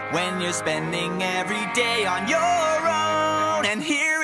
when you're spending every day on your own. And here